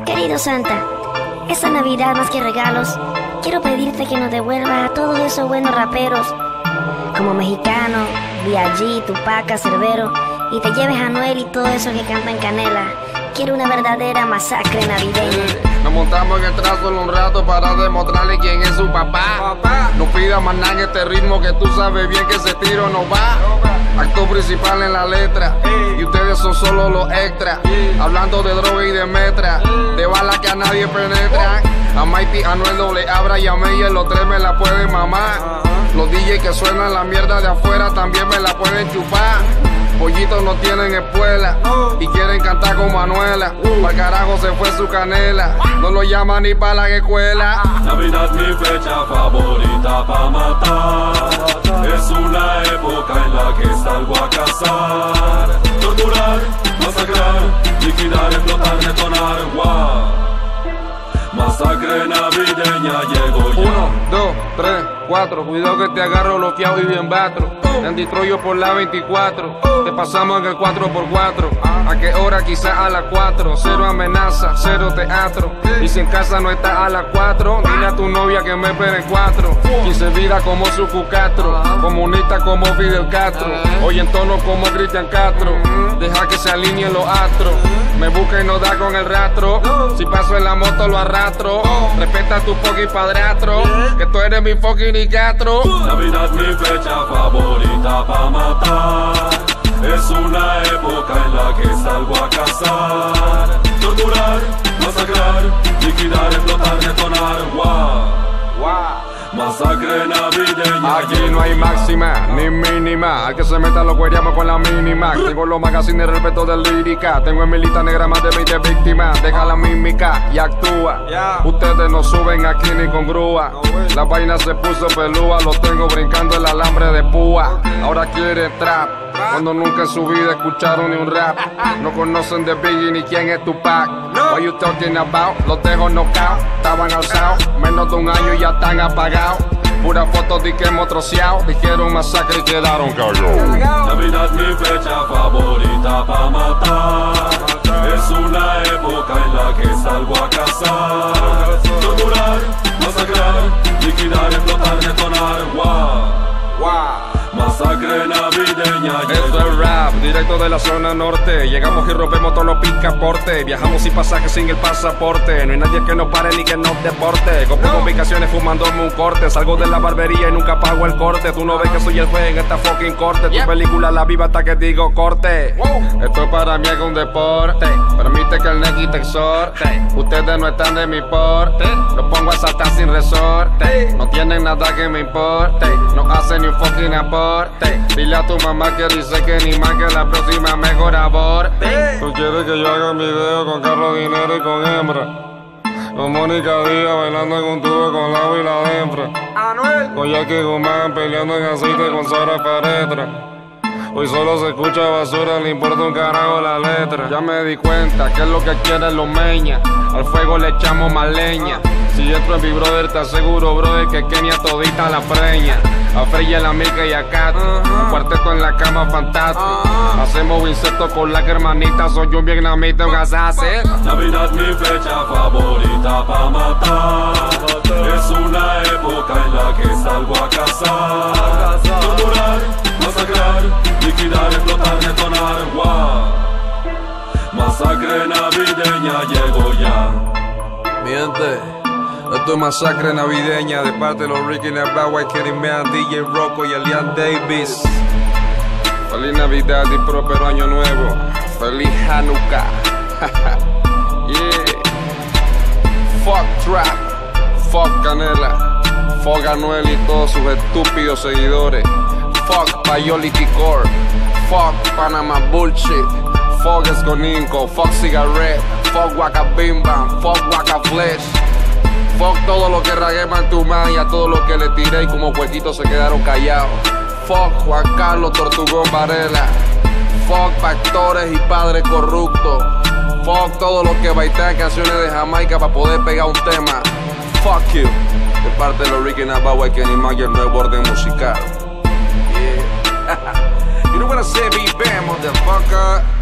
Querido Santa, esta Navidad más que regalos, quiero pedirte que nos devuelvas a todos esos buenos raperos, como Mexicano, B.I.G., Tupac, Canserbero, y te lleves a Noel y todo eso que cantan Canela. Quiero una verdadera masacre navideña. Nos montamos en el trazo solo un rato para demostrarle quién es su papá. No pidas más nada en este ritmo que tú sabes bien que ese tiro no va. Actor principal en la letra y ustedes son solo los extras. Hablando de droga y de metra, de balas que a nadie penetra. A Mighty, a Noel, doble Abra y a Meyer, los tres me la pueden mamar. Los DJs que suenan la mierda de afuera también me la pueden chupar. Pollitos no tienen espuela y quieren cantar con Manuela. Pa'l carajo se fue su canela, no lo llaman ni pa' la escuela. Navidad mi fecha favorita pa' matar. Es una época en la que salgo a cazar, torturar, masacrar, liquidar, explotar, detonar. Wow. Masacre navideña llegó ya. 1, 2, 3, 4. Cuidado que te agarro bloqueado y bien batro. En Detroit yo por la 24. Te pasamos en el 4x4. ¿A qué hora? Quizás a las 4. Cero amenaza, cero teatro. Y si en casa no está a las 4, dile a tu novia que me espere en 4. 15 vidas como su Castro, comunista como Fidel Castro. Hoy en tono como Cristian Castro. Deja que se alineen los astros. Me busca y no da con el rastro. Si paso en la moto lo arrastro. Respeta a tu fucking padrastro, que tú eres mi fucking nicastro. Navidad mi fecha favorita pa' matar. Es una época en la que salgo a cazar, torturar, masacrar, liquidar, explotar, detonar. Wow. Masacre navideña. Aquí no hay máxima ni mínima. Al que se meta lo cueríamos con la mínima. Tengo los magazines respeto de lírica. Tengo en mi lista negra más de 20 víctimas. Deja la mímica y actúa. Ustedes no suben aquí ni con grúa. La vaina se puso pelúa. Los tengo brincando el alambre de púa. Ahora quieren trap, cuando nunca en su vida escucharon ni un rap. No conocen de Biggie ni quién es Tupac. What you talking about? Los dejo knockout. Estaban alzados, menos de un año y ya están apagados. Pura foto de que hemos troceado. Dijeron masacre y quedaron callados. Navidad mi fecha favorita pa' matar. Es una época en la que salgo a cazar, torturar, masacrar, liquidar, explotar, detonar. Wow. Masacre navideña. Esto es rap, directo de la zona norte. Llegamos y rompemos todos los picaportes. Viajamos sin pasaje, sin el pasaporte. No hay nadie que nos pare ni que nos deporte. Compro ubicaciones fumándome un corte. Salgo de la barbería y nunca pago el corte. Tú no ves que soy el juez en esta fucking corte. Tu película la viva hasta que digo corte. Esto para mí es un deporte. Permite que el nequi te exhorte. Ustedes no están de mi porte. Los pongo a saltar sin resorte. No tienen nada que me importe. No hacen ni un fucking aporte. Dile a tu mamá que dice que ni más que la próxima mejor aborte. Tú quieres que yo haga un video con Carlos Dinero y con hembra, con Mónica Díaz bailando en un tubo con la y la dentro, con Jackie Guzmán peleando en aceite con Sara Paretra. Hoy solo se escucha basura, le importa un carajo la letra. Ya me di cuenta que es lo que quieren los meñas. Al fuego le echamos más leña. Si entro en mi brother, te aseguro, brother, que Kenia todita la preña. A Freya, la Mica y a Kat. Un cuarteto en la cama fantástico. Hacemos insectos con la hermanita. Soy un vietnamita, un asase. Navidad mi fecha favorita pa' matar. Es una época en la que salgo a cazar, torturar, masacrar, liquidar, explotar, detonar. Wow. Masacre navideña llegó ya. Mi gente, esto es masacre navideña de parte de los Ricky Navajo, Kenny Man, DJ Rocco y Elian Davis. Feliz Navidad y próspero año nuevo. Feliz Hanukkah. Yeah. Fuck trap, fuck Canela, fuck Anuel y todos sus estúpidos seguidores. Fuck Payolity Core, fuck Panama Bullshit, fuck Esconinco, fuck Cigarette, fuck Waka Bim Bam, fuck Waka Flesh. Fuck todo lo que raguema en tu man y a todo lo que le tiré y como huequitos se quedaron callados. Fuck Juan Carlos Tortugón Varela. Fuck pastores y padres corruptos. Fuck todo lo que baitan canciones de Jamaica para poder pegar un tema. Fuck you. De parte de los Ricky Navajo y Kenny Man y el nuevo orden musical. Yeah. You know what I said, be bam, motherfucker.